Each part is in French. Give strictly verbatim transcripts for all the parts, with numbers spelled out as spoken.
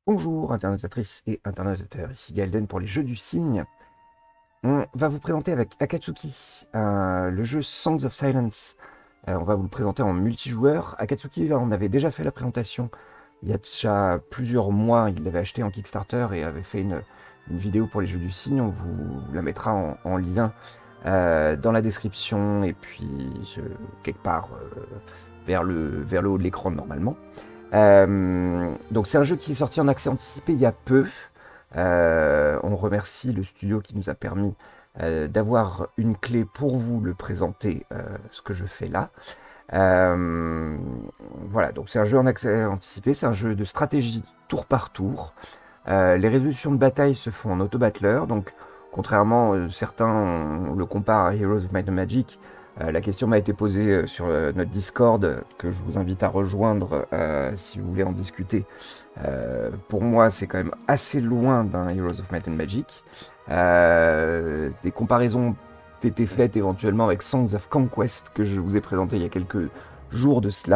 Bonjour internautatrices et internautateurs, ici Galden pour les jeux du cygne. On va vous présenter avec Akatsuki euh, le jeu Songs of Silence. Euh, on va vous le présenter en multijoueur. Akatsuki, là, on avait déjà fait la présentation il y a déjà plusieurs mois. Il l'avait acheté en Kickstarter et avait fait une, une vidéo pour les jeux du cygne. On vous la mettra en, en lien euh, dans la description et puis euh, quelque part euh, vers, le, vers le haut de l'écran normalement. Euh, donc c'est un jeu qui est sorti en accès anticipé il y a peu. Euh, on remercie le studio qui nous a permis euh, d'avoir une clé pour vous le présenter, euh, ce que je fais là. Euh, voilà, donc c'est un jeu en accès anticipé, c'est un jeu de stratégie tour par tour. Euh, les résolutions de bataille se font en auto-battleur, donc contrairement, euh, certains on le comparent à Heroes of Might and Magic. Euh, la question m'a été posée euh, sur euh, notre Discord, euh, que je vous invite à rejoindre euh, si vous voulez en discuter. Euh, pour moi, c'est quand même assez loin d'un Heroes of Might and Magic. Euh, des comparaisons ont été faites éventuellement avec Songs of Conquest, que je vous ai présenté il y a quelques jours de cela,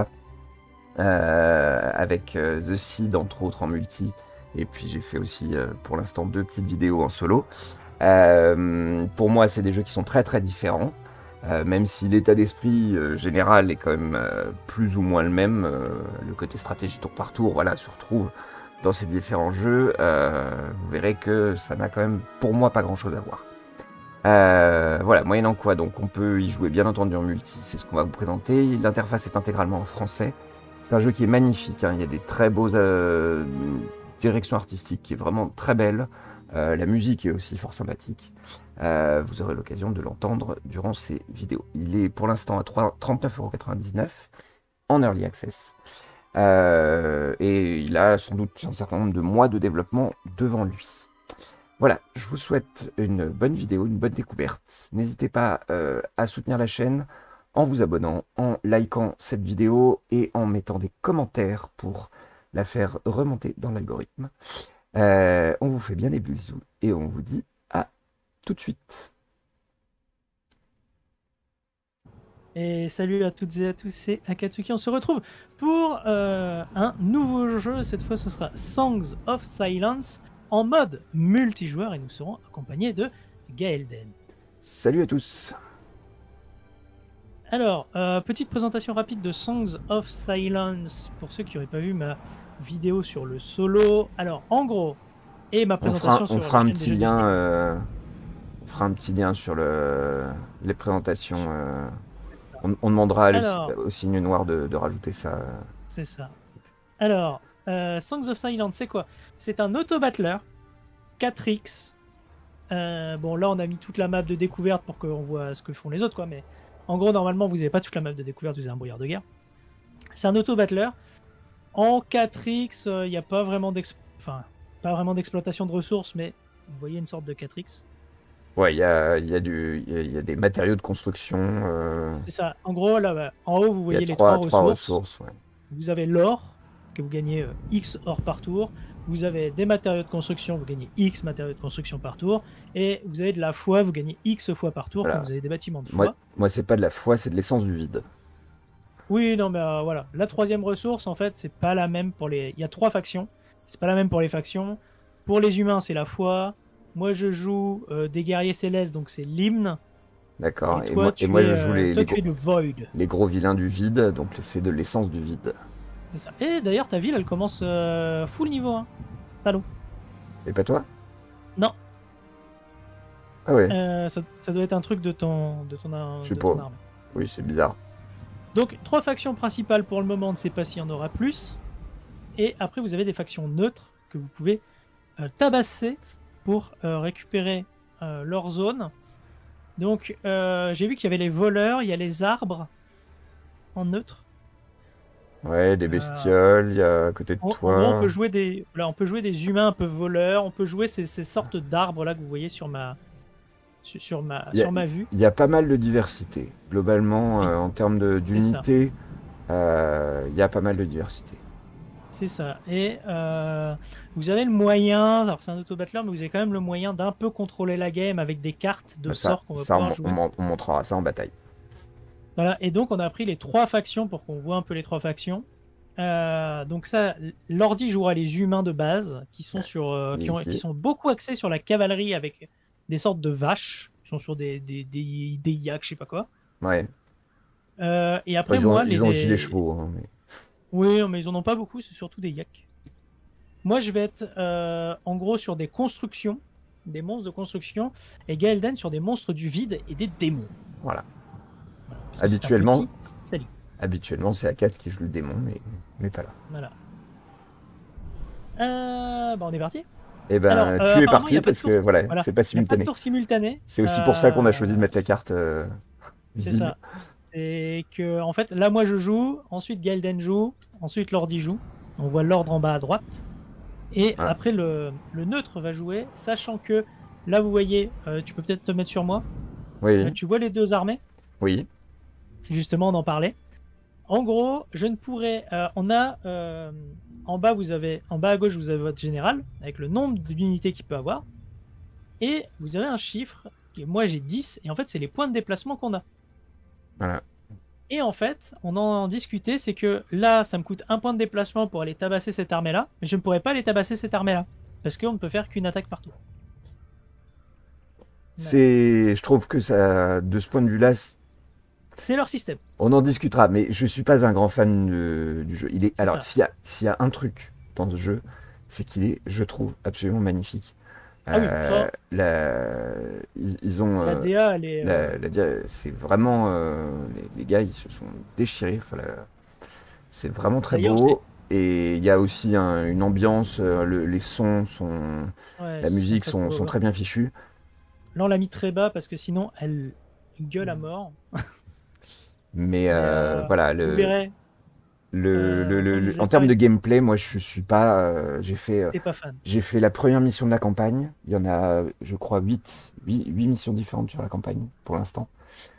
euh, avec euh, The Seed, entre autres, en multi. Et puis j'ai fait aussi, euh, pour l'instant, deux petites vidéos en solo. Euh, pour moi, c'est des jeux qui sont très très différents. Euh, même si l'état d'esprit euh, général est quand même euh, plus ou moins le même, euh, le côté stratégie tour par tour, voilà, se retrouve dans ces différents jeux. Euh, vous verrez que ça n'a quand même, pour moi, pas grand-chose à voir. Euh, voilà, moyennant quoi, donc on peut y jouer bien entendu en multi, c'est ce qu'on va vous présenter. L'interface est intégralement en français. C'est un jeu qui est magnifique, hein. Il y a des très beaux euh, directions artistiques qui est vraiment très belle. Euh, la musique est aussi fort sympathique. Euh, vous aurez l'occasion de l'entendre durant ces vidéos. Il est pour l'instant à trente-neuf euros quatre-vingt-dix-neuf en Early Access. Euh, et il a sans doute un certain nombre de mois de développement devant lui. Voilà, je vous souhaite une bonne vidéo, une bonne découverte. N'hésitez pas euh, à soutenir la chaîne en vous abonnant, en likant cette vidéo et en mettant des commentaires pour la faire remonter dans l'algorithme. Euh, on vous fait bien des bisous et on vous dit à tout de suite. Et salut à toutes et à tous, c'est Akatsuki. On se retrouve pour euh, un nouveau jeu. Cette fois, ce sera Songs of Silence en mode multijoueur et nous serons accompagnés de Gaelden. Salut à tous. Alors, euh, petite présentation rapide de Songs of Silence pour ceux qui n'auraient pas vu ma vidéo sur le solo. Alors, en gros, et ma présentation on fera, on sur fera la un chaîne petit des jeux lien. du Euh, on fera un petit lien sur le, les présentations. Euh, on, on demandera le, Alors, au signe noir de, de rajouter ça. c'est ça. Alors, euh, Songs of Silence, c'est quoi? C'est un auto-battler quatre X. Euh, bon, là, on a mis toute la map de découverte pour qu'on voit ce que font les autres, quoi. Mais en gros, normalement, vous n'avez pas toute la map de découverte, vous avez un brouillard de guerre. C'est un auto-battler. En quatre X, il euh, n'y a pas vraiment enfin, pas vraiment d'exploitation de ressources, mais vous voyez une sorte de quatre X. Ouais, il y a, y, a y, y a des matériaux de construction. Euh... C'est ça. En gros, là, bah, en haut, vous voyez les trois, trois, trois ressources. ressources ouais. Vous avez l'or, que vous gagnez euh, X or par tour. Vous avez des matériaux de construction, vous gagnez X matériaux de construction par tour. Et vous avez de la foi, vous gagnez X fois par tour voilà. Quand vous avez des bâtiments de foi. Moi, moi c'est pas de la foi, c'est de l'essence du vide. Oui, non, mais euh, voilà. La troisième ressource, en fait, c'est pas la même pour les... Il y a trois factions. C'est pas la même pour les factions. Pour les humains, c'est la foi. Moi, je joue euh, des guerriers célestes, donc c'est l'hymne. D'accord. Et, et, toi, moi, tu et moi, es, je joue euh, les, toi, les, tu es le Void. Les gros vilains du vide, donc c'est de l'essence du vide. C'est ça. Et d'ailleurs, ta ville, elle commence euh, full niveau un. Talon. Et pas toi? Non. Ah ouais. Euh, ça, ça doit être un truc de ton, de ton, je sais de pas. ton arme. Oui, c'est bizarre. Donc, trois factions principales pour le moment, on ne sait pas s'il y en aura plus. Et après, vous avez des factions neutres que vous pouvez euh, tabasser pour euh, récupérer euh, leur zone. Donc, euh, j'ai vu qu'il y avait les voleurs, il y a les arbres en neutre. Ouais, des bestioles, il euh, y a à côté de en, toi. En gros, on peut jouer des, là, on peut jouer des humains un peu voleurs, on peut jouer ces, ces sortes d'arbres là que vous voyez sur ma, sur, sur ma, a, sur ma vue. Il y a pas mal de diversité. Globalement, oui. euh, en termes d'unité, il euh, y a pas mal de diversité. C'est ça. Et euh, vous avez le moyen, alors c'est un auto-battler, mais vous avez quand même le moyen d'un peu contrôler la game avec des cartes de ça, sorts qu'on va ça, pouvoir on, jouer. On, on montrera ça en bataille. Voilà, et donc on a pris les trois factions pour qu'on voit un peu les trois factions. Euh, donc ça, l'ordi jouera les humains de base, qui sont, sur, euh, qui, ont, Ici. qui sont beaucoup axés sur la cavalerie avec des sortes de vaches, qui sont sur des, des, des, des yaks, je sais pas quoi. Ouais. Euh, et Enfin, après, ils ont, moi, ils les, ont aussi les- des chevaux. Hein, mais- Oui, mais ils en ont pas beaucoup, c'est surtout des yaks. Moi, je vais être euh, en gros sur des constructions, des monstres de construction, et Gaelden sur des monstres du vide et des démons. Voilà. Voilà, parce que c'est un Habituellement, petit salut. habituellement c'est Akat qui joue le démon, mais, mais pas là. Voilà. Euh, bah, on est parti. Et ben, Alors, euh, tu es apparemment, il y parti a pas de parce tour. que voilà, Voilà. c'est pas Il n'y a pas de simultané. tour simultané. C'est aussi pour ça qu'on a Euh, choisi de mettre la carte euh, C'est visible. ça. C'est que, en fait, là, moi, je joue, ensuite Gaelden joue, ensuite Lordi joue. On voit l'ordre en bas à droite. Et Voilà. après, le, le neutre va jouer, sachant que là, vous voyez, euh, tu peux peut-être te mettre sur moi. Oui, Euh, tu vois les deux armées. oui, Justement, on en parlait. En gros, je ne pourrais. euh, on a euh, en bas, vous avez en bas à gauche, vous avez votre général avec le nombre d'unités qu'il peut avoir, et vous avez un chiffre. Et moi, j'ai dix, et en fait, c'est les points de déplacement qu'on a. voilà. Et en fait, on en discutait, c'est que là, ça me coûte un point de déplacement pour aller tabasser cette armée-là, mais je ne pourrais pas aller tabasser cette armée-là parce qu'on ne peut faire qu'une attaque par tour. C'est, je trouve que ça, de ce point de vue-là, c- C'est leur système. on en discutera, mais je suis pas un grand fan de- du jeu. Il est, C'est alors, ça. s'il y a, s'il y a un truc dans ce jeu, c'est qu'il est, je trouve, absolument magnifique. Ah oui, ça. la- ils, ils ont, La euh, D A, elle est. euh, la- la dia- c'est vraiment, euh, les, les gars, ils se sont déchirés. Enfin, la- c'est vraiment très D'ailleurs, beau. Et il y a aussi un- une ambiance, euh, le- les sons sont, ouais, la ce musique très sont, cool à sont voir. très bien fichus. Là, on l'a mis très bas parce que sinon, elle gueule à mort. Mais Mais, euh, euh, voilà, Vous le, verrez, le, euh, le- le- quand je le- vais en faire termes de une- gameplay, moi je suis pas. euh, j'ai fait, euh, t'es pas fan. j'ai fait la première mission de la campagne. Il y en a, je crois, huit missions différentes sur la campagne pour l'instant.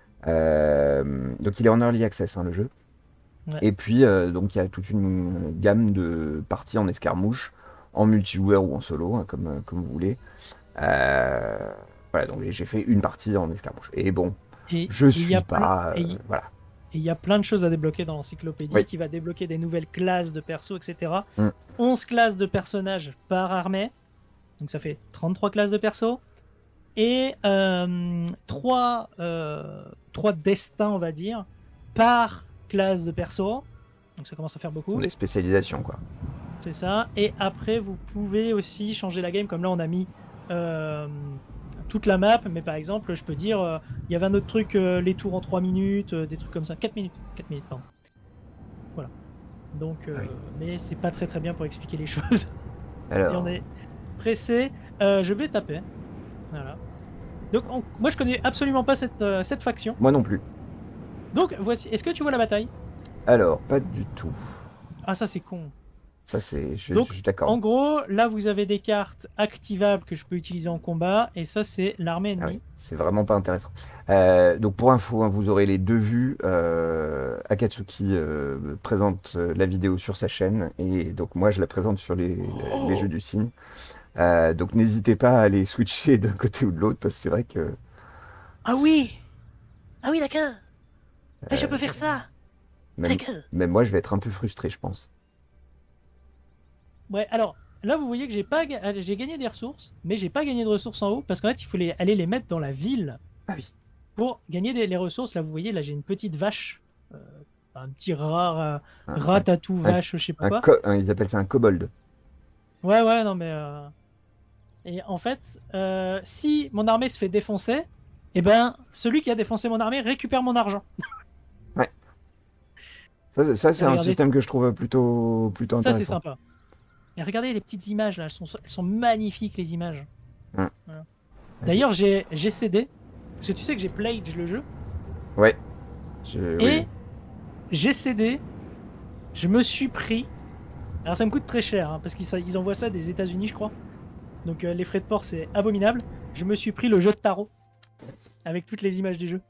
Euh, donc il est en early access, hein, le jeu. Ouais. Et puis, euh, donc il y a toute une gamme de parties en escarmouche, en multijoueur ou en solo, hein, comme, euh, comme vous voulez. Euh, voilà, donc j'ai fait une partie en escarmouche. Et bon, Et je il y suis a plein- pas. et euh, il- voilà. Et il y a plein de choses à débloquer dans l'encyclopédie Oui. qui va débloquer des nouvelles classes de persos, et cetera. Mm. onze classes de personnages par armée. Donc ça fait trente-trois classes de persos. Et euh, trois, euh, trois destins, on va dire, par classe de perso. Donc ça commence à faire Ce beaucoup. sont des spécialisations, quoi. C'est ça. Et après, vous pouvez aussi changer la game. Comme là, on a mis euh, toute la map. Mais par exemple, je peux dire, euh, il y avait un autre truc, euh, les tours en trois minutes, euh, des trucs comme ça. quatre minutes. quatre minutes, pardon. Voilà. Donc, euh, Ah oui. mais c'est pas très très bien pour expliquer les choses. Et Alors, on est pressé. Euh, je vais taper. Voilà. Donc, on- moi, je connais absolument pas cette, euh, cette faction. moi non plus. Donc, voici. Est-ce que tu vois la bataille? Alors, pas du tout. Ah, ça, c'est con. Ça, c'est. Je, Donc, je suis d'accord. En gros, là, vous avez des cartes activables que je peux utiliser en combat. Et ça, c'est l'armée Ah ennemie. oui, c'est vraiment pas intéressant. Euh, donc, pour info, hein, vous aurez les deux vues. Euh, Akatsuki euh, présente euh, la vidéo sur sa chaîne. Et donc, moi, je la présente sur les, Oh. les jeux du cygne. Euh, donc, n'hésitez pas à aller switcher d'un côté ou de l'autre. Parce que c'est vrai que. Ah oui Ah oui, d'accord. Ah, je peux faire ça. Même, D'accord. même moi, je vais être un peu frustré, je pense. Ouais, alors, là, vous voyez que j'ai pas ga- j'ai gagné des ressources, mais j'ai pas gagné de ressources en haut, parce qu'en fait, il faut les- aller les mettre dans la ville Ah oui. pour gagner des, les ressources. Là, vous voyez, là, j'ai une petite vache. euh, un petit rat, euh, Un- rat tatou, un- vache, je sais pas un quoi. co- un- ils appellent ça un kobold. Ouais, ouais, non, mais... euh, Et en fait, euh, si mon armée se fait défoncer, eh ben, celui qui a défoncé mon armée récupère mon argent. Ça, ça, c'est un Regardez. système que je trouve plutôt, plutôt Ça, c'est intéressant. sympa. Et regardez les petites images, là, elles sont, elles sont magnifiques, les images. Hum. Voilà. D'ailleurs, j'ai j'ai cédé, parce que tu sais que j'ai played le jeu, Ouais. Je- et oui. j'ai cédé, je me suis pris, alors ça me coûte très cher, hein, parce qu'ils ça- ils envoient ça des États-Unis, je crois, donc euh, les frais de port, c'est abominable, je me suis pris le jeu de tarot, avec toutes les images du jeu.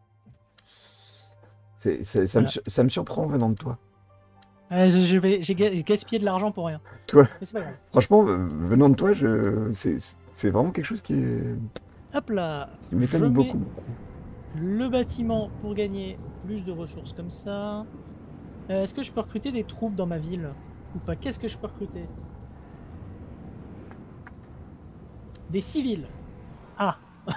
C'est- c'est- ça, me, Voilà. sur- ça me surprend venant de toi. Euh, je, je vais, j'ai ga- gaspillé de l'argent pour rien. Toi. Mais c'est pas grave. Franchement, euh, venant de toi, je... c'est c'est vraiment quelque chose qui, est- Hop là, qui je m'étonne mets beaucoup. le bâtiment pour gagner plus de ressources comme ça. Euh, Est-ce que je peux recruter des troupes dans ma ville ou pas? Qu'est-ce que je peux recruter? Des civils. Ah,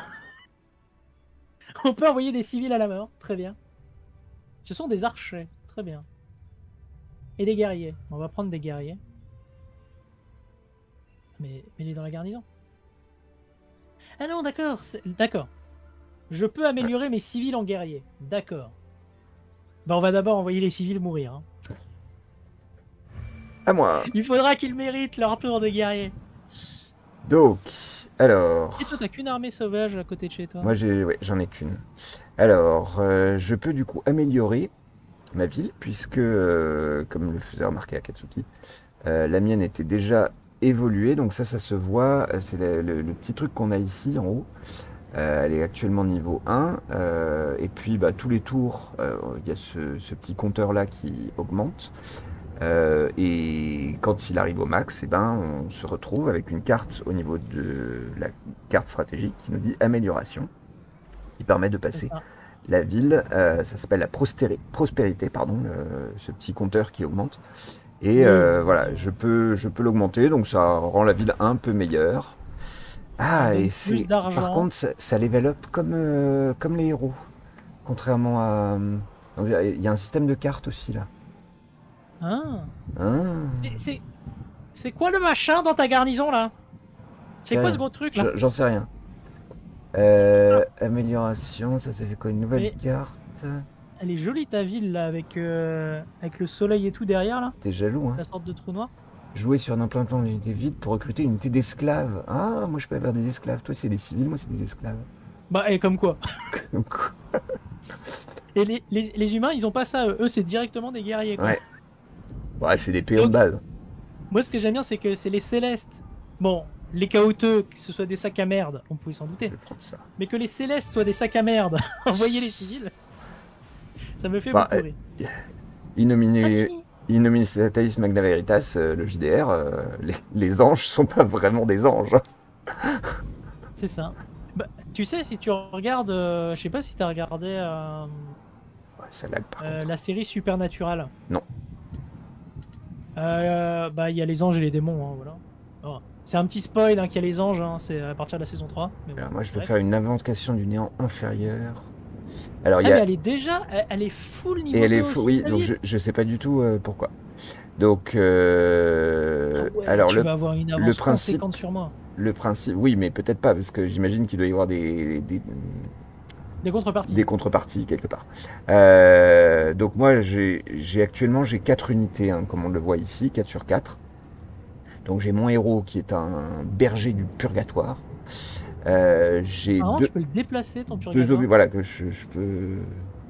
on peut envoyer des civils à la mort. Très bien. Ce sont des archers. Très bien. Et des guerriers. On va prendre des guerriers. Mais, mais il est dans la garnison. Ah non, d'accord. D'accord. Je peux améliorer mes civils en guerriers. D'accord. Bah, on va d'abord envoyer les civils mourir. Hein. À moi. Il faudra qu'ils méritent leur tour de guerrier. Donc, alors... Et toi, t'as qu'une armée sauvage à côté de chez toi? Moi, j'ai, ouais, j'en ai qu'une. Alors, euh, je peux du coup améliorer ma ville, puisque, euh, comme le faisait remarquer Akatsuki, euh, la mienne était déjà évoluée. Donc ça, ça se voit. C'est le, le- le petit truc qu'on a ici en haut. Euh, elle est actuellement niveau un. euh, et puis, bah, tous les tours, euh, il y a ce, ce petit compteur-là qui augmente. Euh, et quand il arrive au max, eh ben, on se retrouve avec une carte au niveau de la carte stratégique qui nous dit amélioration, qui permet de C'est passer ça. la ville. Euh, ça s'appelle la prostéri- prospérité, pardon, le- ce petit compteur qui augmente. Et Oui, euh, oui, voilà, oui. je peux, je peux l'augmenter, donc ça rend la ville un peu meilleure. Ça Ah, et donne plus c'est, par d'argent. contre, ça, ça level up comme, euh, comme les héros, contrairement à. euh, donc, il y a un système de cartes aussi là. Ah. Ah. C'est- C'est c'est quoi le machin dans ta garnison là? C'est C'est quoi ce rien. gros truc là? Je- J'en sais rien. Ah, c'est Euh, ça. amélioration, ça, ça fait quoi? Une nouvelle Mais carte? elle est jolie ta ville là avec, euh, avec le soleil et tout derrière là. T'es jaloux, hein? La sorte de trou noir. Jouer sur un implantant d'unité vide pour recruter une unité d'esclaves. Ah, moi je peux avoir des esclaves. Toi, c'est des civils, moi, c'est des esclaves. Bah et comme quoi. Donc, Et les, les, les humains ils ont pas ça. Eux c'est directement des guerriers quoi. ouais. Ouais, c'est des péons de Donc base. moi ce que j'aime bien c'est que c'est les célestes. Bon, les chaoteux, que ce soit des sacs à merde, on pouvait s'en Je douter. vais prendre ça. Mais que les célestes soient des sacs à merde, envoyer les civils, ça me fait Bah, beaucoup euh, rire. Ah innominé, si. innominé Satalis Magna Veritas, euh, le J D R, euh, les, les anges sont pas vraiment des anges. C'est ça. Bah, tu sais, si tu regardes, euh, je sais pas si t'as regardé euh, Ouais, ça lag par euh, contre. la série Supernatural. Non. Euh, bah, il y a les anges et les démons, hein, voilà. Oh. C'est un petit spoil hein, qu'il y a les anges, hein, c'est à partir de la saison trois. Mais bon, Alors, moi, je peux bref. faire une invocation du néant inférieur. Alors, il Ah, y mais a. elle est déjà, elle, elle est full Et niveau elle est deux fou, aussi, oui, ta donc je, ville. je sais pas du tout euh, pourquoi. Donc, Ah euh, ouais, alors tu le, vas avoir une le avance principe, conséquente sur moi. le principe, oui, mais peut-être pas, parce que j'imagine qu'il doit y avoir des, des, Des contreparties. des contreparties quelque part. Euh, donc moi, j'ai j'ai actuellement j'ai quatre unités, hein, comme on le voit ici, quatre sur quatre. Donc j'ai mon héros qui est un berger du purgatoire. Euh, j'ai Apparemment, deux, tu peux le déplacer, ton deux purgatoire. augures, voilà, que je, je peux,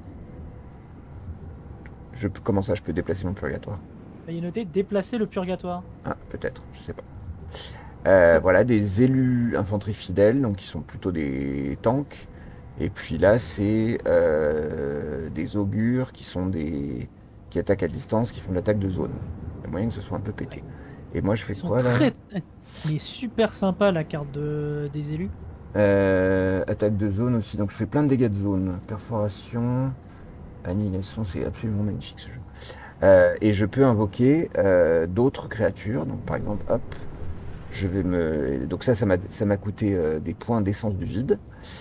je peux, comment ça, je peux déplacer mon purgatoire? Bah, il est noté déplacer le purgatoire. Ah, peut-être, je sais pas. Euh, voilà, des élus infanterie fidèles, donc qui sont plutôt des tanks. Et puis là, c'est euh, des augures qui sont des qui attaquent à distance, qui font de l'attaque de zone. Il y a moyen que ce soit un peu pété. Et moi, je fais Ils sont quoi là? très. Elle est super sympa la carte de... des élus. Euh, Attaque de zone aussi, donc je fais plein de dégâts de zone. Perforation, annihilation, c'est absolument magnifique ce jeu. Euh, et je peux invoquer euh, d'autres créatures, donc par exemple, hop, je vais me. Donc ça, ça m'a ça m'a coûté euh, des points d'essence du vide.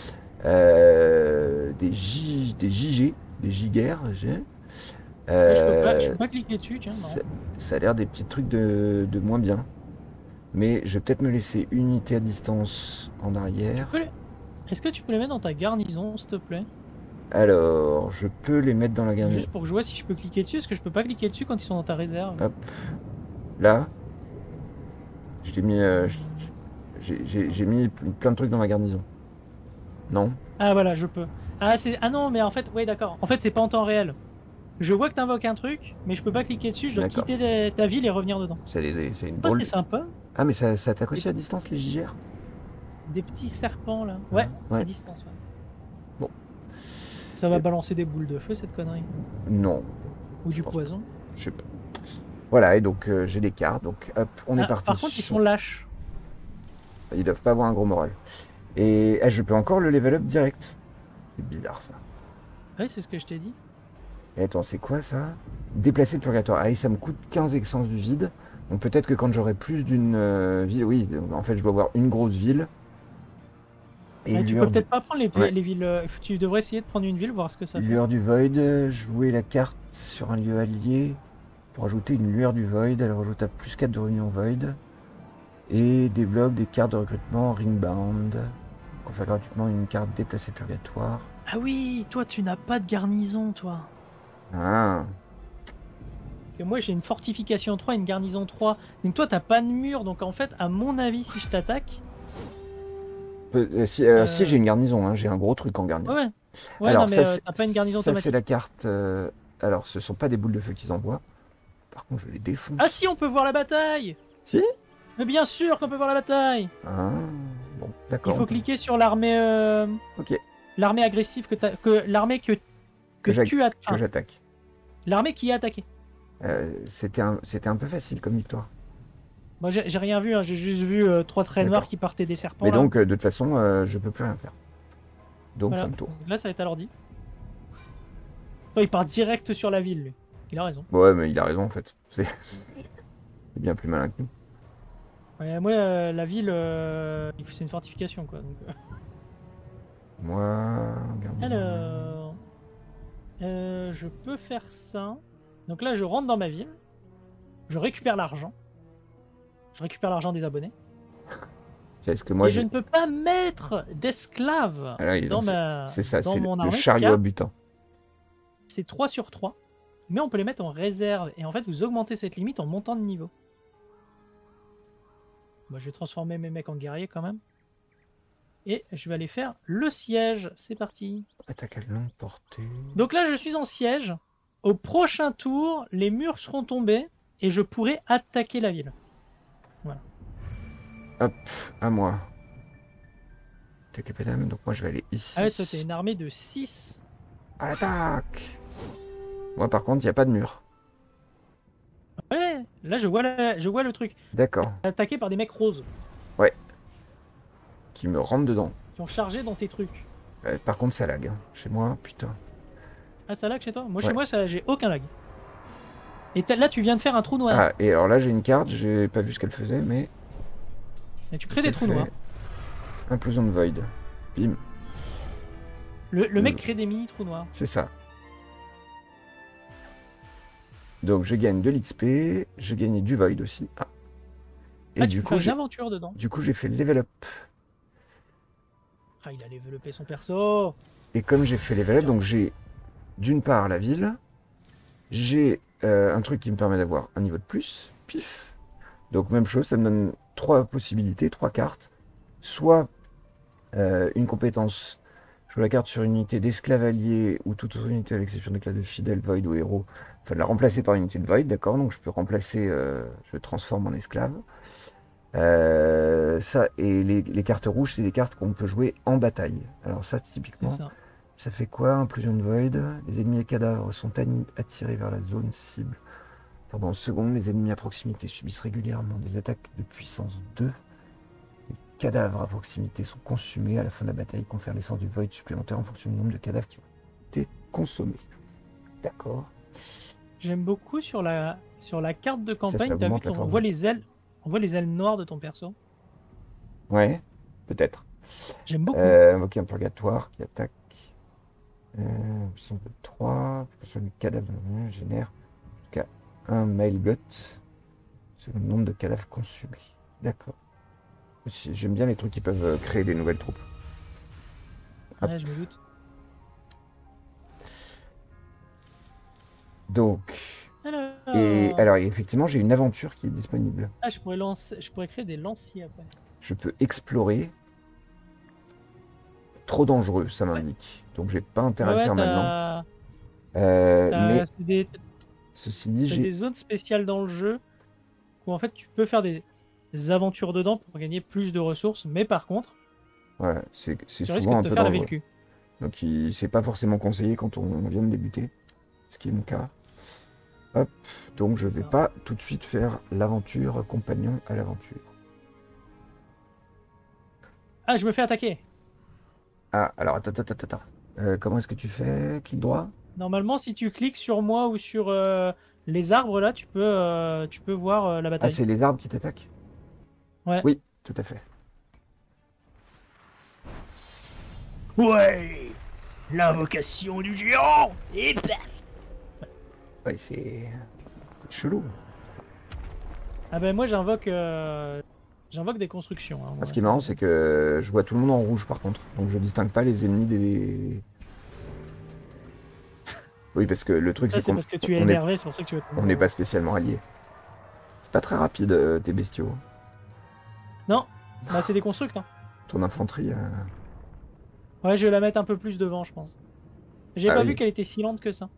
Euh, des, J, des J G, des gigaires, j'ai. Ah, je peux pas, je Euh, peux pas cliquer dessus, tiens, ça, non. ça a l'air des petits trucs de, de moins bien. Mais je vais peut-être me laisser une unité à distance en arrière. Peux les- Est-ce que tu peux les mettre dans ta garnison, s'il te plaît? Alors, je peux les mettre dans la garnison. Juste pour que je vois si je peux cliquer dessus. Est-ce que je peux pas cliquer dessus quand ils sont dans ta réserve? Hop. Là. Je t'ai mis. euh, je- je- j'ai- J'ai j'ai mis plein de trucs dans ma garnison. Non? Ah voilà, je peux. Ah, c'est... ah non, mais en fait, ouais, d'accord. En fait, c'est pas en temps réel. Je vois que t'invoques un truc, mais je peux pas cliquer dessus. Je dois D'accord. quitter les- ta ville et revenir dedans. C'est les- c'est une Oh, drôle c'est de- sympa. Ah, mais ça, ça attaque aussi à distance, les J G R? Des petits serpents là. Ouais, Ouais. à distance. Ouais. Bon. Ça va Et- balancer des boules de feu cette connerie. Non. Ou Je du pense poison. Je sais pas. Voilà, et donc euh, j'ai des cartes, donc hop, on est Ah, parti. par contre, ils sont lâches. Ils doivent pas avoir un gros moral. Et ah, je peux encore le level up direct. C'est bizarre ça. Oui, c'est ce que je t'ai dit. Et attends, c'est quoi ça? Déplacer le purgatoire. Ah, et ça me coûte quinze essence du vide. Donc peut-être que quand j'aurai plus d'une euh, ville... Oui, en fait, je dois avoir une grosse ville. Et Ouais, tu peux lueur du... peut-être pas prendre les, Ouais. les villes. euh, Tu devrais essayer de prendre une ville, voir ce que ça fait. Lueur du Void, jouer la carte sur un lieu allié pour ajouter une lueur du Void. Elle rajoute à plus quatre de réunion Void. Et débloque des cartes de recrutement Ringbound. On fait gratuitement une carte déplacée purgatoire. Ah oui, toi, tu n'as pas de garnison, toi. Ah, Et moi, j'ai une fortification trois, une garnison trois. Donc toi, t'as pas de mur. Donc en fait, à mon avis, si je t'attaque. Peu- euh, si, euh, euh, si j'ai une garnison, hein, j'ai un gros truc en Ouais, garnison. ouais. Ouais, non, Alors mais ça, euh, c'est t'as pas une garnison ça, c'est automatique. la carte. euh, Alors, ce sont pas des boules de feu qu'ils envoient. Par contre, je les défonce. Ah si, on peut voir la bataille. Si. Mais bien sûr qu'on peut voir la bataille. Ah, bon, Il d'accord. faut on peut- cliquer sur l'armée, euh, Ok, l'armée agressive que t'as, que l'armée que que, que j'ac- tu as, que enfin, j'attaque. l'armée qui est attaquée. Euh, c'était un, c'était un peu facile comme victoire. Moi, j'ai j'ai rien vu. Hein, j'ai juste vu euh, trois traits noirs D'accord. qui partaient des serpents Mais là. donc, euh, de toute façon, euh, je peux plus rien faire. Donc, Voilà. fin de tour. Donc là, ça va être à l'ordi. Oh, il part direct sur la ville, lui. Il a raison. Ouais, mais il a raison en fait. C'est c'est bien plus malin que nous. Ouais, moi, euh, la ville, euh, c'est une fortification, quoi. Donc, euh. Moi, garnison. Alors, euh, je peux faire ça. Donc là, je rentre dans ma ville. Je récupère l'argent. Je récupère l'argent des abonnés. C'est ce que moi Et je j'ai. ne peux pas mettre d'esclaves Ah là, et dans, donc, c'est- ma, C'est ça, dans c'est le, mon le armée. chariot à car butin. c'est trois sur trois. Mais on peut les mettre en réserve. Et en fait, vous augmentez cette limite en montant de niveau. Moi, je vais transformer mes mecs en guerriers quand même. Et je vais aller faire le siège. C'est parti. Attaque à longue portée. Donc là, je suis en siège. Au prochain tour, les murs seront tombés et je pourrai attaquer la ville. Hop, à moi. Attaque à pédame, donc moi je vais aller ici. Ah ouais, toi, t'es une armée de six. À l'attaque. Moi par contre, il n'y a pas de mur. Ouais, là, je vois, la- je vois le truc. D'accord. Attaqué par des mecs roses Qui me rentre dedans. qui ont chargé dans tes trucs. Euh, par contre, ça lag. Hein. Chez moi, putain. Ah, ça lag chez toi? Moi, Ouais. chez moi, ça, j'ai aucun lag. Et t'as- là, tu viens de faire un trou noir. Ah, et alors là, j'ai une carte, j'ai pas vu ce qu'elle faisait, mais. Et tu crées qu'est-ce des qu'elle trous fait noirs. Implosion de Void. Bim, Le, le mec Mm. crée des mini trous noirs. c'est ça. Donc je gagne de l'X P, je gagne du Void aussi. Ah. Et Ah, du tu peux coup, faire une j'ai aventure dedans. du coup, j'ai fait level up. Ah, il a développé son perso. Et comme j'ai fait level up, donc j'ai d'une part la ville, j'ai euh, un truc qui me permet d'avoir un niveau de plus, pif. Donc même chose, ça me donne trois possibilités, trois cartes. Soit euh, une compétence, je joue la carte sur une unité d'esclave allié ou toute autre unité à l'exception des classes de fidèle, void ou héros, enfin de la remplacer par une unité de void, d'accord? Donc je peux remplacer, euh, je transforme en esclave. Euh, ça, et les, les cartes rouges, c'est des cartes qu'on peut jouer en bataille. Alors ça, C'est typiquement, ça. ça fait quoi? Implosion de Void. Les ennemis et cadavres sont ani- attirés vers la zone cible. Pendant une seconde, les ennemis à proximité subissent régulièrement des attaques de puissance deux. Les cadavres à proximité sont consumés. À la fin de la bataille, confère l'essence du Void supplémentaire en fonction du nombre de cadavres qui ont été consommés. D'accord. J'aime beaucoup sur la, sur la carte de ça campagne, t'as vu, augmente la ton- on force voit de- les ailes. On voit les ailes noires de ton perso. Ouais, peut-être. J'aime beaucoup. Euh, invoquer un purgatoire qui attaque. Euh, puissance de trois. Sur le cadavre euh, génère jusqu'à un mailgut. C'est le nombre de cadavres consumés. D'accord. Si- J'aime bien les trucs qui peuvent euh, créer des nouvelles troupes. hop. Ouais, je me doute. Donc, Alors, et alors effectivement, j'ai une aventure qui est disponible. ah, je pourrais lancer, je pourrais créer des lanciers après. Je peux explorer. Trop dangereux, ça m'indique. Donc, j'ai pas intérêt à le Ouais, faire maintenant. t'as, Euh, t'as- mais c'est des, ceci dit, t'as j'ai des zones spéciales dans le jeu où en fait tu peux faire des aventures dedans pour gagner plus de ressources, mais par contre, ouais, c'est c'est tu risques souvent de un te peu faire laver le dangereux. cul. Donc, il- c'est pas forcément conseillé quand on vient de débuter, ce qui est mon cas. Hop, donc je vais Ça. pas tout de suite faire l'aventure compagnon à l'aventure. Ah, je me fais attaquer. Ah, alors attends, attends, attends, attends. Euh, comment est-ce que tu fais? Clic droit? Normalement, si tu cliques sur moi ou sur euh, les arbres, là, tu peux, euh, tu peux voir euh, la Ah, bataille. c'est les arbres qui t'attaquent? Ouais. Oui, tout à fait. Ouais. L'invocation du géant. Et paf. Ouais, c'est c'est chelou. Ah ben moi, j'invoque, euh, j'invoque des constructions. Hein, Ah, moi, ce qui est marrant, c'est- c'est que je vois tout le monde en rouge par contre. Donc je distingue pas les ennemis des. Oui, parce que le truc, Ça, c'est c'est qu'on parce que tu es on n'est énervé, c'est pour ça que tu veux on tomber. n'est pas spécialement alliés. C'est pas très rapide, euh, tes bestiaux. Non, bah c'est des constructs. Hein. Ton infanterie. euh, Ouais, je vais la mettre un peu plus devant, je pense. J'ai Ah pas vu oui, qu'elle était si lente que ça.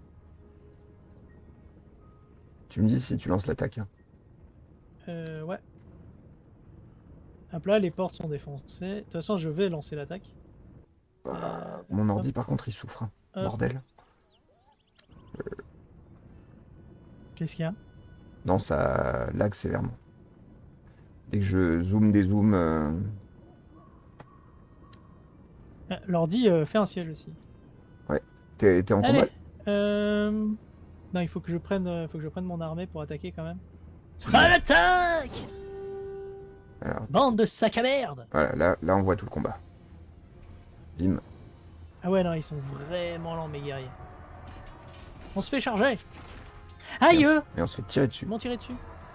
tu me dis si tu lances l'attaque. Hein. Euh, ouais. Hop là, les portes sont défoncées. De toute façon, je vais lancer l'attaque. Euh, Bah, mon hop, ordi, par contre, il souffre. Hein. hop. Bordel. Qu'est-ce qu'il y a? Non, ça lag sévèrement. Dès que je zoome des zooms. euh, Ah, l'ordi euh, fait un siège aussi. Ouais. T'es t'es en combat? Allez. Euh... Non, il faut que je prenne, euh, faut que je prenne mon armée pour attaquer quand même. À l'attaque! Alors, Bande de sacs à merde! voilà, là, là, on voit tout le combat. Bim. Ah ouais, non, ils sont vraiment lents, mes guerriers. On se fait charger! Aïe! Et on, eux s- et on se fait tirer dessus. Ils m'ont tiré dessus.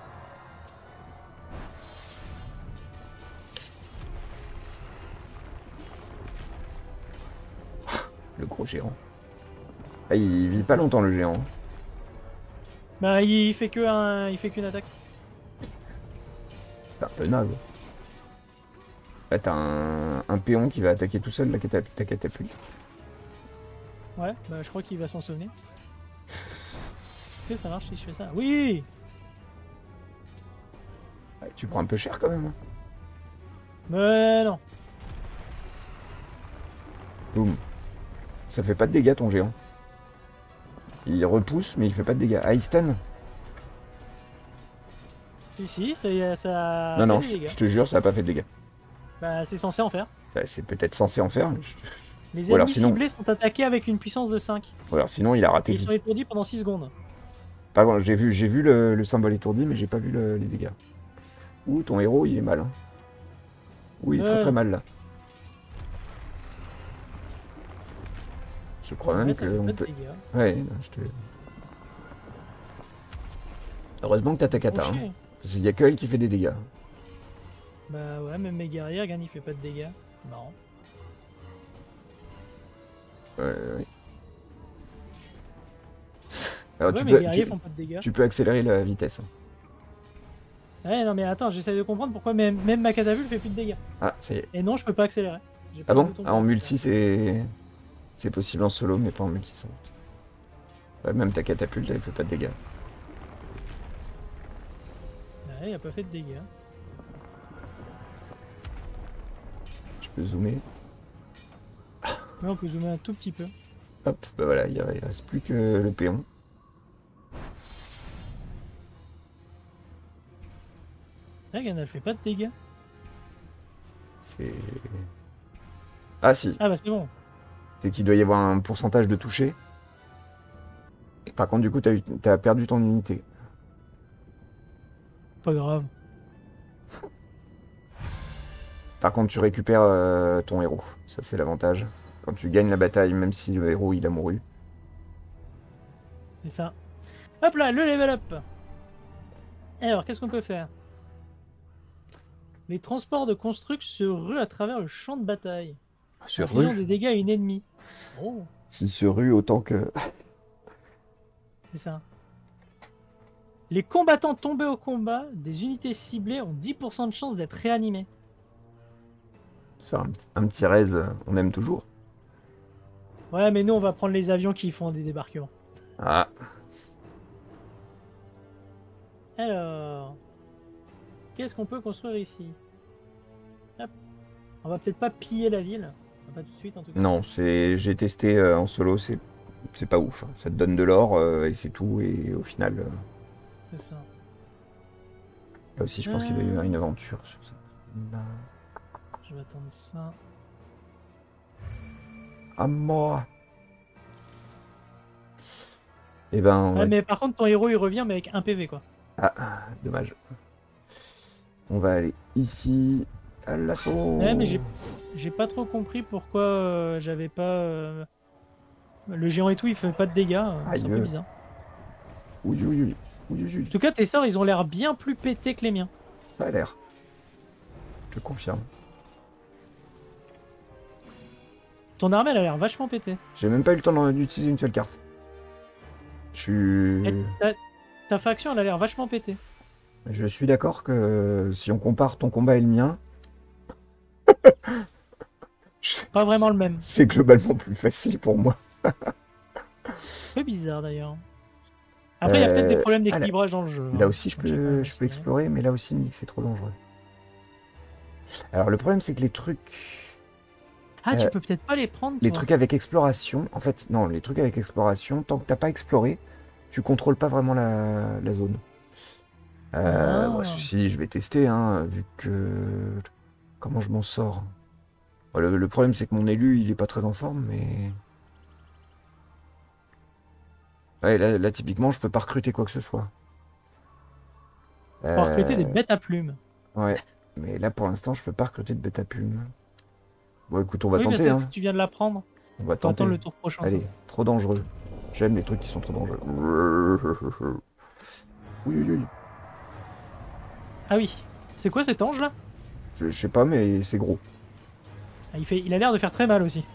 Le gros géant. Ah, il vit pas longtemps, le géant. Bah, il fait que un... il fait qu'une attaque. C'est un peu naze. Là, t'as un, un péon qui va attaquer tout seul la cata- ta catapulte. Ouais, bah, je crois qu'il va s'en souvenir. Est-ce que ça marche si je fais ça? Oui! Ouais, tu prends un peu cher quand même. Hein. Mais non. Boum. Ça fait pas de dégâts ton géant. Il repousse, mais il fait pas de dégâts. Ah, il stun? Si, si, ça, y est, ça Non, fait non, des je, dégâts. je te jure, ça a pas fait de dégâts. Bah, c'est censé en faire. Bah, c'est peut-être censé en faire. je- Les Ou alors ennemis sinon- ciblés sont attaqués avec une puissance de cinq. Ou alors sinon, il a Et raté. ils le- sont étourdis pendant six secondes. Pas bon, j'ai vu, j'ai vu le, le symbole étourdi, mais j'ai pas vu le- les dégâts. Ouh, ton héros, il est mal. Hein. Ouh, il est très Euh. très mal là. Je crois même Ouais, ça fait que pas on de peut. dégâts. Ouais, non, je te. Heureusement que t'as ta kata. Hein. Crochet. Parce qu'il y a que elle qui fait des dégâts. Bah ouais, même mes guerriers, regarde, il fait pas de dégâts. Non. Ouais, ouais, ouais. Alors Ouais, tu mes peux, guerriers tu, font pas de dégâts. tu peux accélérer la vitesse. Hein. Ouais, non, mais attends, j'essaie de comprendre pourquoi même, même ma catapulte fait plus de dégâts. Ah, ça y est. Et non, je peux pas accélérer. J'ai pas Ah le bon? bouton Ah, pour en accélérer. multi, c'est. C'est possible en solo, mais pas en multi sans doute. Ouais, même ta catapulte, elle fait pas de dégâts. Ouais, il a pas fait de dégâts. Je peux zoomer. Ouais, on peut zoomer un tout petit peu. Hop, bah voilà, il, il reste plus que le péon. Regarde, elle fait pas de dégâts. C'est. Ah si, Ah bah c'est bon. c'est qu'il doit y avoir un pourcentage de toucher. Et par contre, du coup, t'as eu- t'as perdu ton unité. Pas grave. Par contre, tu récupères euh, ton héros. Ça, c'est l'avantage. Quand tu gagnes la bataille, même si le héros il a mouru. C'est ça. Hop là, le level up. Alors, qu'est-ce qu'on peut faire? Les transports de constructs se ruent à travers le champ de bataille, Sur infligeant rue. des dégâts à une ennemie. Oh, Si sur rue autant que. c'est ça. Les combattants tombés au combat, des unités ciblées ont dix pour cent de chance d'être réanimés. C'est un, petit- un petit raise, euh, on aime toujours. Ouais, mais nous, on va prendre les avions qui font des débarquements. Ah, Alors, qu'est-ce qu'on peut construire ici? Hop. On va peut-être pas piller la ville. Pas tout de suite, en tout cas. non, c'est j'ai testé euh, en solo, c'est c'est pas ouf. Hein. Ça te donne de l'or euh, et c'est tout. Et au final, euh, C'est ça. là aussi, je pense qu'il va y avoir une aventure sur ça. Là. Je vais attendre ça. À moi. Et ben, on Ouais, va... mais par contre, ton héros il revient, mais avec un P V quoi. Ah, dommage. On va aller ici. À l'assaut. Ouais, mais j'ai j'ai pas trop compris pourquoi euh, j'avais pas. euh, Le géant et tout, il fait pas de dégâts. euh, C'est un peu Aïe. bizarre. Oui, oui, oui. Oui, oui, En tout cas, tes sorts, ils ont l'air bien plus pétés que les miens. ça a l'air. Je confirme. Ton armée, elle a l'air vachement pétée. J'ai même pas eu le temps d'utiliser une seule carte. Je Et suis... ta, ta faction, elle a l'air vachement pétée. Je suis d'accord que si on compare ton combat et le mien, Pas vraiment le même. c'est globalement plus facile pour moi. Un peu bizarre d'ailleurs. Après, il y a peut-être des Euh, problèmes ah, là, d'équilibrage dans le jeu. là hein. aussi, je Donc, j'ai pas peux, à je peux signaler. explorer, mais là aussi, Nick, c'est trop dangereux. Alors, le problème, c'est que les trucs... Ah, tu euh, peux peut-être pas les prendre, les toi. trucs avec exploration, en fait, non, les trucs avec exploration, tant que t'as pas exploré, tu contrôles pas vraiment la, la zone. Euh, Ah. ouais, si, je vais tester, hein, vu que... Comment je m'en sors? Bon, le, le problème, c'est que mon élu, il est pas très en forme, mais... Ouais, là, là, typiquement, je peux pas recruter quoi que ce soit. Pour recruter des Euh, bêtes à plumes. Ouais, mais là, pour l'instant, je peux pas recruter de bêta plume. Bon, écoute, on va Oui, mais tenter, c'est ce que hein. tu viens de l'apprendre. On va Faut tenter. attendre le tour prochain. ça. Allez, trop dangereux. J'aime les trucs qui sont trop dangereux. Oui, oui, oui. Ah oui. C'est quoi cet ange là Je, je sais pas, mais c'est gros. Ah, il, fait... il a l'air de faire très mal aussi.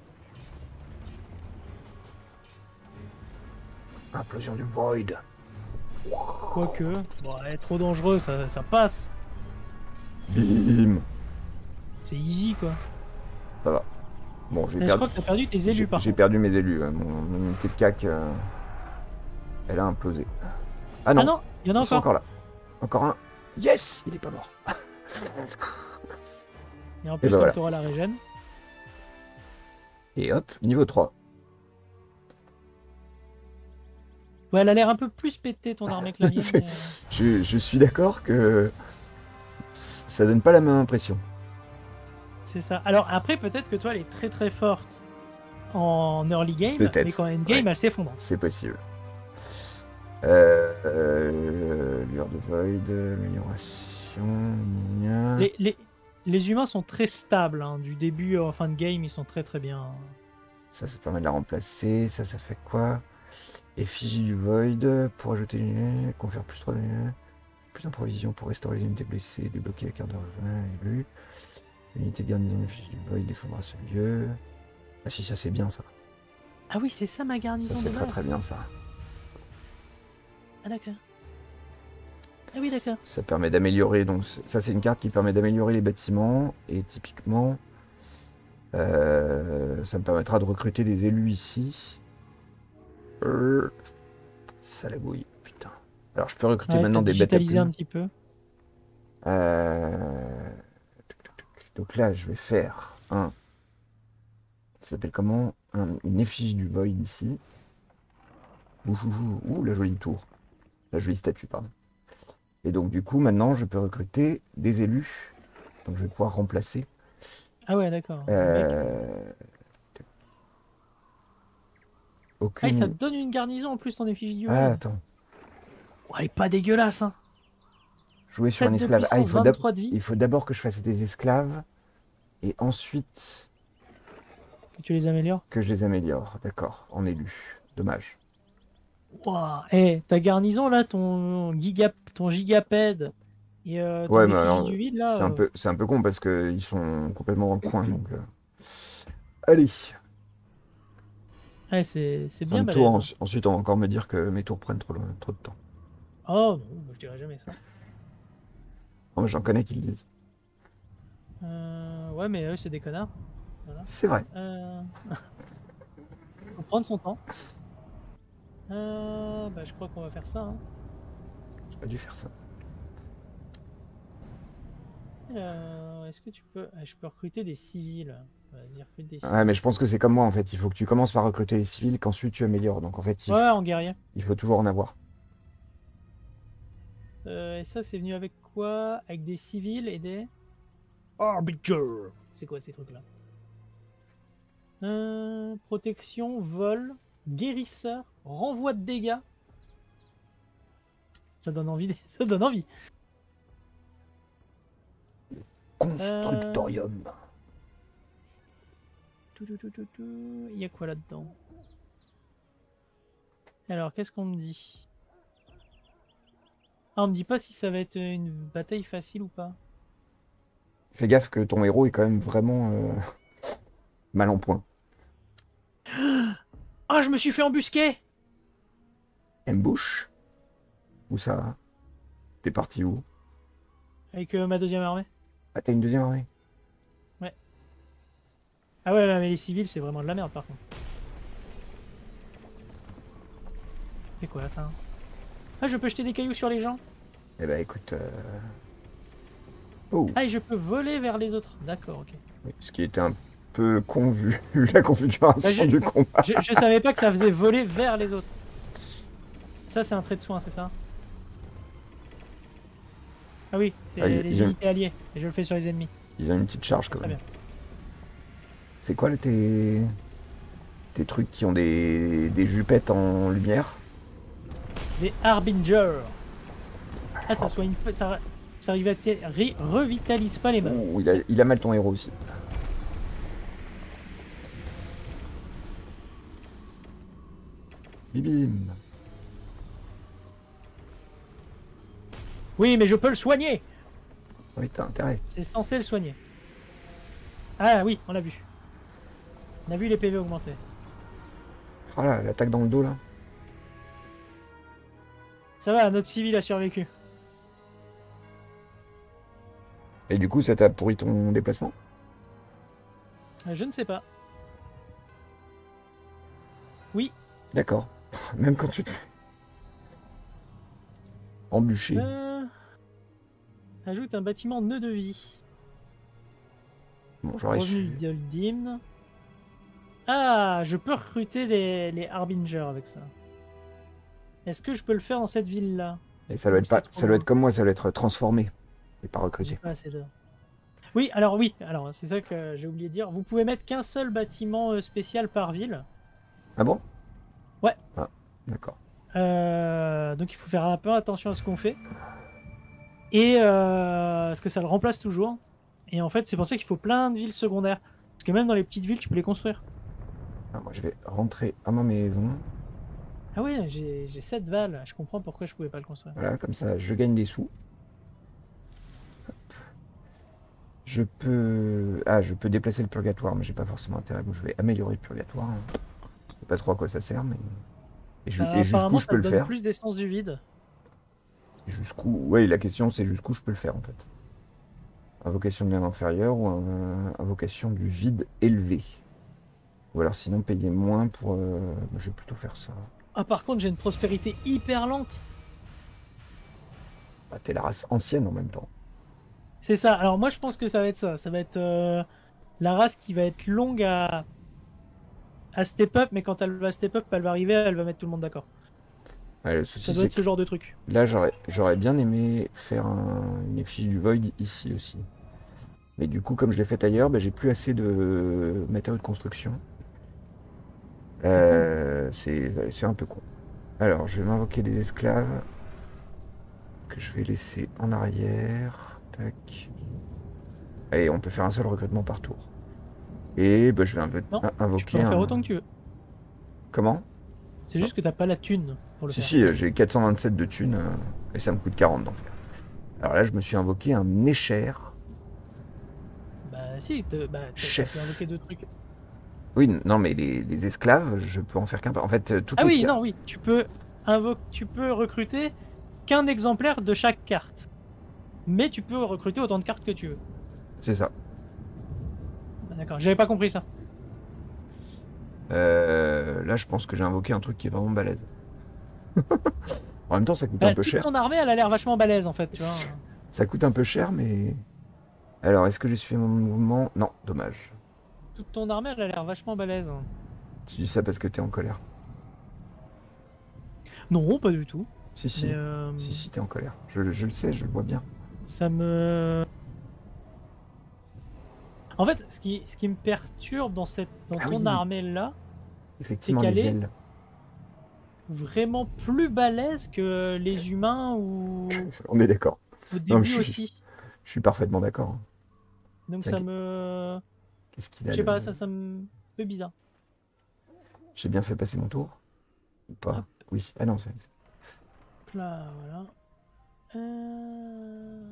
Implosion du Void. Quoique. Bon, elle est trop dangereux, ça, ça passe. Bim. C'est easy quoi. Ça va. Bon, j'ai Et je perdu, crois que t'as perdu tes j'ai élus par j'ai contre. perdu mes élus. hein. Mon, mon unité de C A C, euh, elle a implosé. Ah Ah non, non, il y en a ils sont encore. encore là. Encore un. Yes, il est pas mort. Et en plus, ben comme voilà. t'auras la régène. Et hop, niveau trois. Ouais, elle a l'air un peu plus pétée ton armée que la mienne. C'est- mais, euh, je, je suis d'accord que ça donne pas la même impression. C'est ça. Alors après, peut-être que toi, elle est très très forte en early game, Peut-être, mais quand endgame, ouais. elle s'effondre. C'est possible. Euh, euh, Lueur de Void, amélioration, gna. Les, les, les humains sont très stables, hein. Du début en fin de game, ils sont très très bien. Ça, ça permet de la remplacer. Ça, ça fait quoi? Effigie du Void, pour ajouter une confère plus trois, plus d'improvision pour restaurer les unités blessées, débloquer la carte de revenu élu. L'unité de garnison d'effigie du Void défendra ce lieu. Ah si, ça c'est bien ça. Ah oui, c'est ça ma garnison Ça c'est de très base. très bien ça. Ah d'accord. Ah oui, d'accord. Ça permet d'améliorer, donc ça c'est une carte qui permet d'améliorer les bâtiments, et typiquement, euh, ça me permettra de recruter des élus ici. Euh, ça la bouille, putain. Alors je peux recruter Ouais, maintenant t'as des bêtes à digitalisé un plumes. petit peu. Euh, Donc là je vais faire un, ça s'appelle comment? Un- Une effigie du Void ici. Ouh, ouh, ouh, ouh, la jolie tour. La jolie statue, pardon. Et donc du coup maintenant je peux recruter des élus. Donc je vais pouvoir remplacer. Ah ouais, d'accord. Le mec. Euh... Ah, et ça Aucune. te donne une garnison en plus ton effigie du Ah, Void. attends. Ouais, elle est pas dégueulasse, hein. Jouer sur un sept de esclave. Ah, il puissance, faut d'ab- vingt-trois de vie. il faut d'abord que je fasse des esclaves. Et ensuite Que tu les améliores. que je les améliore. D'accord, en élu. Dommage. Waouh. Eh, ta garnison là, ton giga, ton gigapède et euh, ton Ouais, mais effigie alors, du vide là. c'est un euh, peu, c'est un peu con parce qu'ils sont complètement dans le coin. Donc, euh. Allez. Ouais, c'est c'est Fin bien de tour. balèze. Ensu- Ensuite, on va encore me dire que mes tours prennent trop, trop de temps. Oh, non, moi, je dirais jamais ça. Oh, mais j'en connais qui le disent. Euh, ouais, mais eux, c'est des connards. Voilà. C'est vrai. Euh... Faut prendre son temps. Euh, bah, je crois qu'on va faire ça. Hein. J'ai pas dû faire ça. Euh, Est-ce que tu peux... Ah, je peux recruter des civils. Vas-y, recrute des Ouais, civils. mais je pense que c'est comme moi en fait. Il faut que tu commences par recruter les civils, qu'ensuite tu améliores. Donc en fait, il, Ouais, en guerrier. il faut toujours en avoir. Euh, et ça, c'est venu avec quoi? Avec des civils et des... Arbiter. C'est quoi ces trucs-là? euh, Protection, vol, guérisseur. renvoi de dégâts. Ça donne envie. Ça donne envie. Constructorium. Euh... Tout, tout, tout, tout, tout. Il y a quoi là-dedans? Alors, qu'est-ce qu'on me dit? Ah, on me dit pas si ça va être une bataille facile ou pas. Fais gaffe que ton héros est quand même vraiment euh, mal en point. Ah, je me suis fait embusquer! Ambush? Où ça? T'es parti où? Avec euh, ma deuxième armée. Ah, t'as une deuxième armée? Ouais. Ah ouais, mais les civils, c'est vraiment de la merde par contre. C'est quoi ça? Ah, je peux jeter des cailloux sur les gens? Eh ben écoute... euh, Oh, Ah, et je peux voler vers les autres. D'accord, ok. oui, ce qui était un peu con vu la configuration Bah, je- du combat. Je, je savais pas que ça faisait voler vers les autres. Ça, c'est un trait de soin, c'est ça? Ah oui, c'est Ah, ils- les ils ont- unités alliées. Et je le fais sur les ennemis. Ils ont une petite charge quand Très même. bien. C'est quoi là, tes... tes trucs qui ont des, des jupettes en lumière? Des Harbinger. Ah, ça soigne pas. Ça, ça revita- ri- revitalise pas les mains. Oh, il a, il a mal ton héros aussi. Bibim. Oui, mais je peux le soigner. Oui, t'as intérêt. C'est censé le soigner. Ah oui, on l'a vu. On a vu les P V augmenter. Oh là, l'attaque dans le dos là. Ça va, notre civil a survécu. Et du coup, ça t'a pourri ton déplacement? Euh, Je ne sais pas. Oui. D'accord. Même quand tu te fais embûcher. Euh... Ajoute un bâtiment nœud de vie. Bon, j'aurais Revenu su. d'Oldim. Ah, je peux recruter les, les Harbingers avec ça. Est-ce que je peux le faire dans cette ville-là? Et ça doit être C'est pas, trop ça doit loin. être comme moi, ça doit être transformé et pas J'ai recruté. pas assez de... Oui, alors oui, alors c'est ça que j'ai oublié de dire. Vous pouvez mettre qu'un seul bâtiment euh, spécial par ville. Ah bon? Ouais. Ah, d'accord. Euh, donc il faut faire un peu attention à ce qu'on fait. Et euh, parce que ça le remplace toujours. Et en fait, c'est pour ça qu'il faut plein de villes secondaires. Parce que même dans les petites villes, tu peux les construire. Ah, moi, je vais rentrer à ma maison. Ah ouais, j'ai j'ai sept balles. Je comprends pourquoi je pouvais pas le construire. Voilà, comme ça, je gagne des sous. Hop. Je peux... Ah, je peux déplacer le purgatoire, mais j'ai pas forcément intérêt. Donc, je vais améliorer le purgatoire. Je sais pas trop à quoi ça sert, mais... Et, ju- Euh, et jusqu'où apparemment, je ça peux te le donne faire? plus d'essence du vide. Et jusqu'où... Oui, la question, c'est jusqu'où je peux le faire, en fait. Invocation de lien inférieur ou un- invocation du vide élevé. Ou alors, sinon, payer moins pour... euh, Je vais plutôt faire ça. Ah, par contre, j'ai une prospérité hyper lente. Bah, t'es la race ancienne en même temps. C'est ça. Alors moi, je pense que ça va être ça. Ça va être euh, la race qui va être longue à, à step up, mais quand elle va step up, elle va arriver, elle va mettre tout le monde d'accord. Ouais, le Ça souci, doit c'est être ce genre de truc. que là, j'aurais j'aurais bien aimé faire un- une effigie du Void ici aussi. Mais du coup, comme je l'ai fait ailleurs, bah, j'ai plus assez de matériaux de construction. Euh, C'est c'est un peu con. Alors, je vais m'invoquer des esclaves que je vais laisser en arrière. Tac. Allez, on peut faire un seul recrutement par tour. Et bah, je vais invo- Non, in- Tu invoquer peux en faire un... autant que tu veux. Comment? C'est juste que t'as pas la thune pour le Si, faire. si, euh, j'ai quatre cent vingt-sept de thunes euh, et ça me coûte quarante d'en faire. Alors là, je me suis invoqué un écher. Bah si, t'as- bah, t'as- t'as Chef. pu invoquer deux trucs. Oui, n- non, mais les, les esclaves, je peux en faire qu'un. En fait, euh, toutes Ah les oui, cartes- non, oui, tu peux invo- tu peux recruter qu'un exemplaire de chaque carte. Mais tu peux recruter autant de cartes que tu veux. C'est ça. Ah, d'accord, j'avais pas compris ça. Euh, là, je pense que j'ai invoqué un truc qui est vraiment balèze. En même temps, ça coûte Bah, un peu toute cher. ton armée, elle a l'air vachement balèze en fait, tu vois. Ça coûte un peu cher, mais. Alors, est-ce que j'ai suivi mon mouvement? Non, dommage. Toute ton armée, elle a l'air vachement balèze. Tu dis ça parce que t'es en colère. Non, pas du tout. Si, si. Mais, euh, Si, si, t'es en colère. Je, je le sais, je le vois bien. ça me... En fait, ce qui, ce qui me perturbe dans, cette, dans Ah ton oui. armée là, Effectivement, qu'elle les est- ailes. vraiment plus balèze que les humains ou On est d'accord. au Non, mais début je suis, aussi. je suis parfaitement d'accord. Donc Tiens, ça qu'est- me... Qu'est-ce qu'il Je a sais le... pas, ça, ça me... un peu bizarre. J'ai bien fait passer mon tour? Ou pas? Hop Oui. Ah non, c'est... là, voilà. Euh...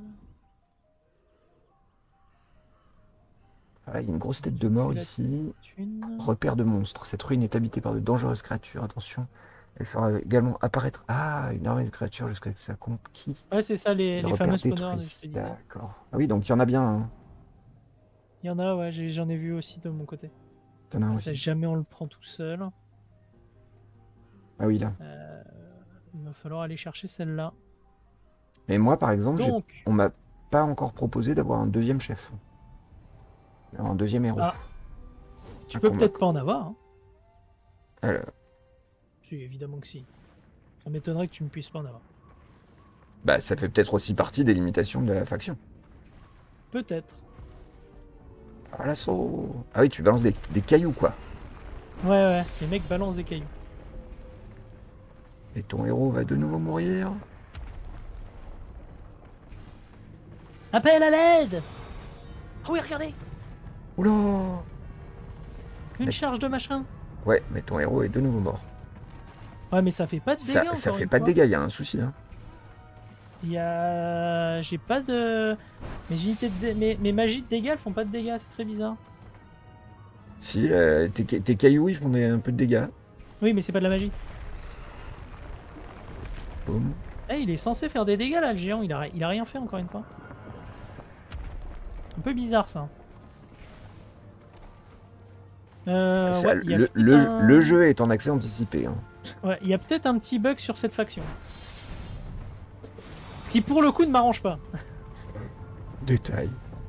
Ah, il y a une grosse tête de mort J'ai la ici. thune. Repère de monstres. Cette ruine est habitée par de dangereuses créatures. Attention. Elle fera également apparaître... Ah, une armée de créatures jusqu'à ce que ça conquis. Ouais, c'est ça, les, Les les repères fameux spawners, détruits. je te disais. D'accord. Ah oui, donc il y en a bien. Hein. Il y en a, ouais, j'ai- j'en ai vu aussi de mon côté. T'en as un Ah, ça, aussi. jamais on le prend tout seul. Ah oui, là. Euh, il va falloir aller chercher celle-là. Mais moi, par exemple, j'ai... Donc, on m'a pas encore proposé d'avoir un deuxième chef. Un deuxième héros. Ah. tu Un peux combat. peut-être pas en avoir. Hein. Alors, Si, évidemment que si. Ça m'étonnerait que tu ne puisses pas en avoir. bah, ça fait peut-être aussi partie des limitations de la faction. Peut-être. Ah, l'assaut. Ah oui, tu balances des, des cailloux, quoi. Ouais, ouais, les mecs balancent des cailloux. Et ton héros va de nouveau mourir. Appel à l'aide. Oh oui, regardez. Oula. Une Mais- charge de machin. Ouais, mais ton héros est de nouveau mort. Ouais, mais ça fait pas de dégâts. Ça, ça encore fait une pas de fois. dégâts, il y a un souci. Hein. Il y a. J'ai pas de. Mes unités de. dé- Mes, mes magies de dégâts elles font pas de dégâts, c'est très bizarre. Si, là, tes, ca- tes cailloux, ils font des- un peu de dégâts. Oui, mais c'est pas de la magie. Boum. Eh, il est censé faire des dégâts là, le géant. Il a, il a rien fait encore une fois. Un peu bizarre ça. Euh, Ça, ouais, il y a le, peut-être le- un- le jeu est en accès anticipé. Hein. Ouais, il y a peut-être un petit bug sur cette faction. Ce qui pour le coup ne m'arrange pas. Détail.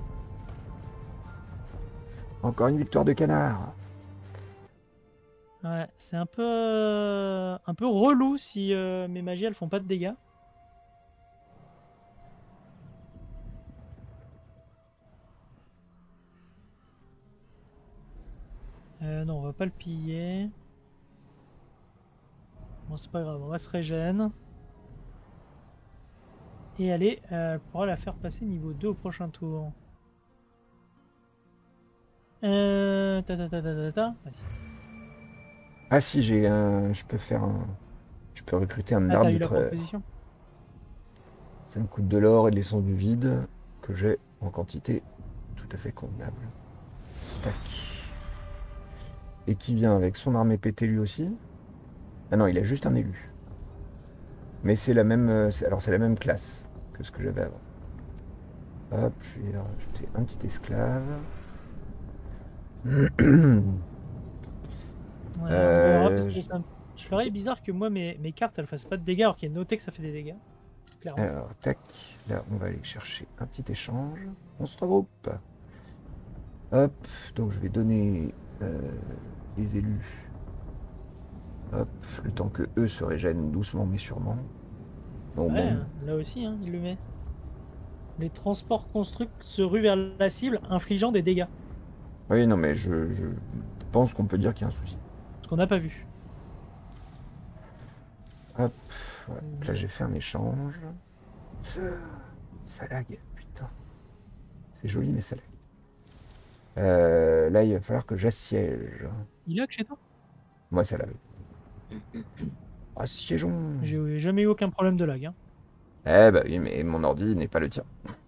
Encore une victoire de canard. Ouais, c'est un peu euh, un peu relou si euh, mes magies elles font pas de dégâts. Euh, non, on va pas le piller. Bon, c'est pas grave, on va se régène. Et allez, euh, on pourra la faire passer niveau deux au prochain tour. Euh... Ta ta ta ta ta ta. Vas-y. Ah si, j'ai un... Je peux faire un... Je peux recruter un Ah, t'as eu la arbitre. proposition. Ça me coûte de l'or et de l'essence du vide que j'ai en quantité tout à fait convenable. Tac. Et qui vient avec son armée pétée lui aussi. Ah non, il a juste un élu. Mais c'est la même, euh, c'est- alors c'est la même classe que ce que j'avais avant. Hop, je vais rajouter un petit esclave. Ouais, on verra, parce Euh, que ça me paraît bizarre que moi mes, mes cartes elles fassent pas de dégâts alors qu'il est noté que ça fait des dégâts. Clairement. Alors, tac. Là, on va aller chercher un petit échange. On se regroupe. Hop, donc je vais donner euh, les élus. Hop, le temps que eux se régènent doucement mais sûrement. Bon, Ouais, bon. là aussi, hein, il le met. Les transports constructs se ruent vers la cible, infligeant des dégâts. Oui, non, mais je, je pense qu'on peut dire qu'il y a un souci. Ce qu'on n'a pas vu. Hop, ouais. Là j'ai fait un échange. Ça lag, putain. C'est joli, mais ça lag. Euh, là, il va falloir que j'assiège. Il a que chez toi? Moi, ça lag. Assiégeons. J'ai jamais eu aucun problème de lag. Hein. Eh bah oui, mais mon ordi n'est pas le tien.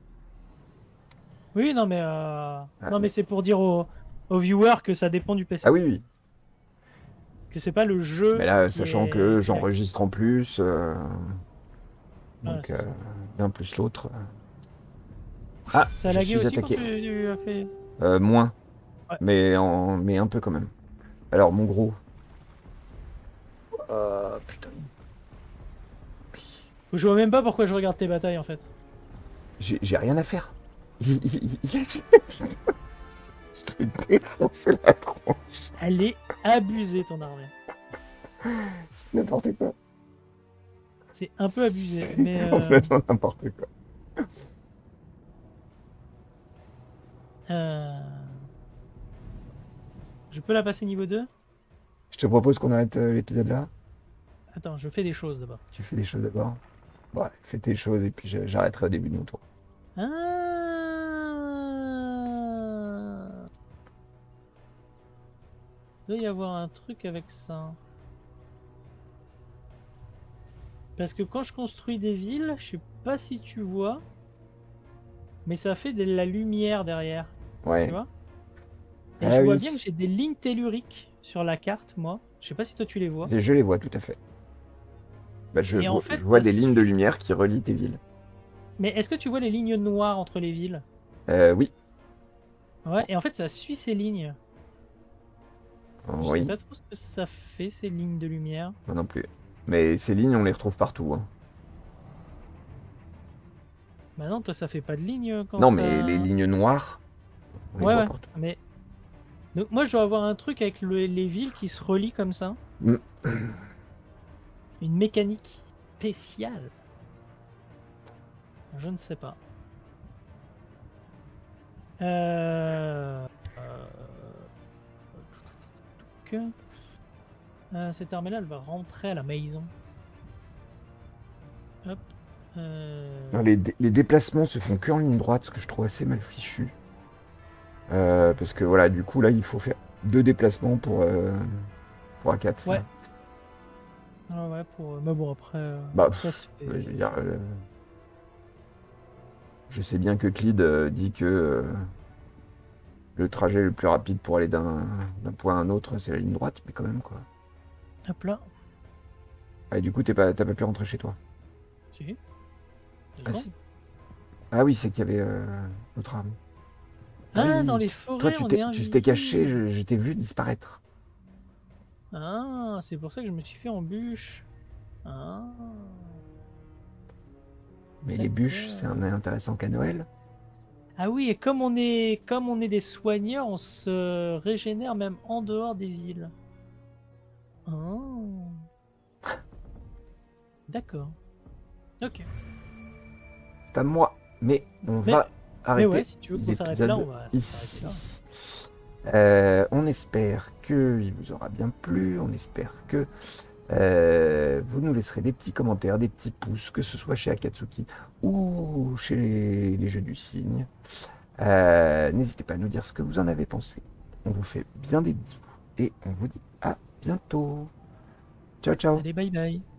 Oui, non, mais, euh... non, mais c'est pour dire aux, aux viewers que ça dépend du P C. Ah oui, oui. Que c'est pas le jeu. Mais là, qui sachant est- que qui lag. j'enregistre en plus, euh, Ah, donc c'est euh, ça. l'un plus l'autre. Ah, Ça a je lagué suis aussi attaqué. quand tu, tu as fait. Euh, moins, Ouais. mais, en, mais un peu quand même. Alors, mon gros. Ah, putain. Je vois même pas pourquoi je regarde tes batailles en fait. J'ai j'ai rien à faire. Il, il, il, il a... Je vais défoncer la tronche. Elle est abusée ton armée. C'est n'importe quoi. C'est un peu abusé. C'est Mais euh, complètement n'importe quoi. euh, je peux la passer niveau deux? Je te propose qu'on arrête euh, l'épisode là. Attends, je fais des choses d'abord. Tu fais des choses d'abord. Ouais, fais tes choses et puis je- j'arrêterai au début de mon tour. Ah. Il doit y avoir un truc avec ça. Parce que quand je construis des villes, je sais pas si tu vois, mais ça fait de la lumière derrière. Tu Ouais. vois? Et Ah je vois oui. bien que j'ai des lignes telluriques sur la carte, moi. Je sais pas si toi tu les vois. Je les vois tout à fait. Bah, je, Et en vois, fait, je vois ça des lignes de suit- lumière qui relient tes villes. Mais est-ce que tu vois les lignes noires entre les villes? Euh, oui. Ouais, et en fait, ça suit ces lignes. Je sais Oui, pas trop ce que ça fait, ces lignes de lumière. moi non plus. Mais ces lignes, on les retrouve partout, hein. Bah non, toi, ça fait pas de lignes quand Non, ça... mais les lignes noires, on les Ouais, voit ouais, partout. mais... Donc moi, je dois avoir un truc avec le- les villes qui se relient comme ça. Mm. Une mécanique spéciale. Je ne sais pas. Euh... euh, que- euh, cette armée-là, elle va rentrer à la maison. Hop. Euh... Non, les, dé- les déplacements se font que en ligne droite, ce que je trouve assez mal fichu. Euh, parce que voilà, du coup, là, il faut faire deux déplacements pour, euh, pour A quatre. Ouais. là. Ah ouais, pour... Mais bon, après, euh, Bah, ça se fait. je veux dire, euh, je sais bien que Clyde euh, dit que euh, le trajet le plus rapide pour aller d'un d'un point à un autre, c'est la ligne droite, mais quand même, quoi. Hop là. Ah, et du coup, t'es pas, t'as pas pu rentrer chez toi. Si. Deux Ah, secondes. si. Ah oui, c'est qu'il y avait euh, notre arme. Ah, oui. dans les Toi, forêts, tu on t'es, est tu t'es caché, invisible. je, je t'ai vu disparaître. Ah, c'est pour ça que je me suis fait en bûche. Ah. Mais les bûches, c'est D'accord. un intéressant qu'à Noël. Ah oui, et comme on est comme on est des soigneurs, on se régénère même en dehors des villes. Oh. D'accord. Ok. C'est à moi. Mais on Mais, va mais arrêter ouais, si tu veux qu'on s'arrête là, on l'épisode va s'arrêter ici. là. Euh, on espère qu'il vous aura bien plu. On espère que euh, vous nous laisserez des petits commentaires, des petits pouces, que ce soit chez Akatsuki ou chez les, les Jeux du Cygne. Euh, N'hésitez pas à nous dire ce que vous en avez pensé. On vous fait bien des bisous et on vous dit à bientôt. Ciao, ciao. Allez, bye bye.